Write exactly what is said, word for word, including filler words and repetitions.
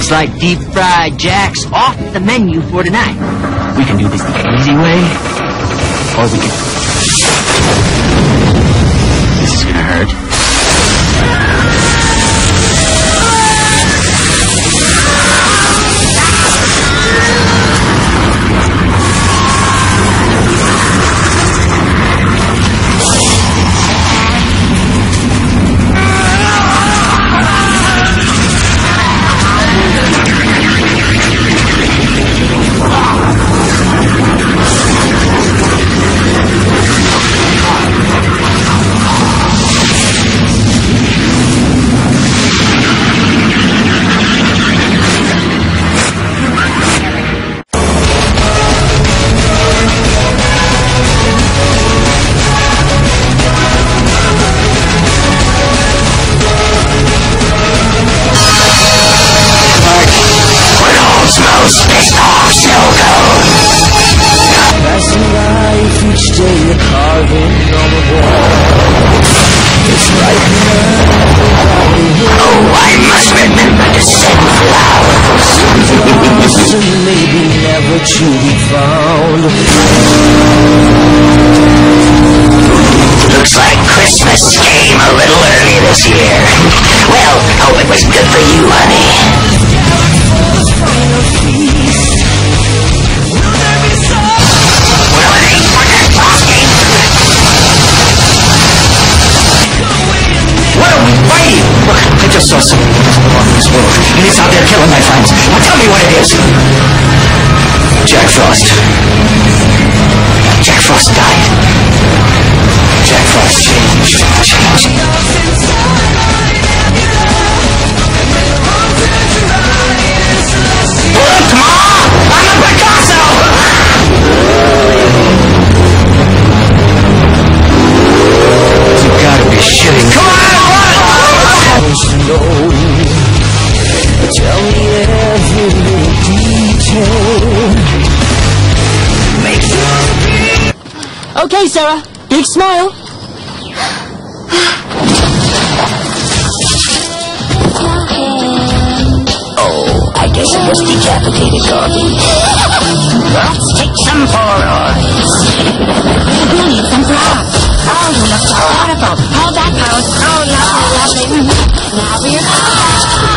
Looks like deep-fried Jack's off the menu for tonight. We can do this the easy way, or we can... This is gonna hurt. To be found. Looks like Christmas came a little early this year. Well, hope it was good for you, honey. Well, it ain't for that talking. What are we fighting? Look, I just saw something that doesn't belong in this world, and it's out there killing my friends. Now tell me what it is. Jack Frost. Jack Frost died. Jack Frost changed. Changed. Look, Ma! I'm a Picasso! You gotta be shitting. Come on! Tell me every little detail. Okay, Sarah. Big smile. Oh, I guess it was decapitated, Garvey. Let's take some Polaroids. We do need some props. Oh, you look so beautiful. Hold that pose. Oh, lovely, lovely. Now for your pose.